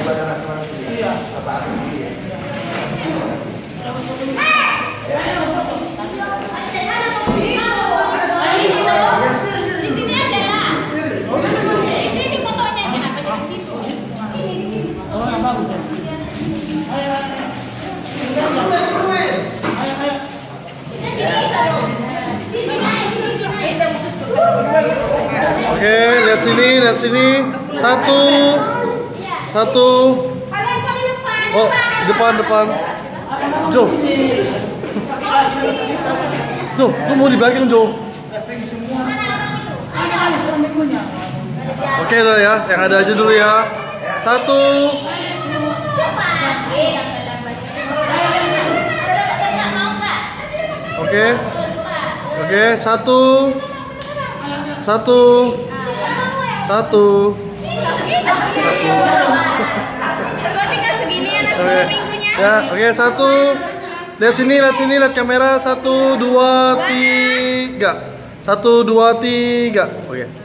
Oke, lihat sini. Satu. Oh, depan. Jo, lu mau di belakang, Jo. Oke, udah ya, yang ada aja dulu ya. Satu. Oke, satu. Ya, oke, satu. Lihat sini, lihat kamera. 1, 2, 3. 1, 2, 3. Oke.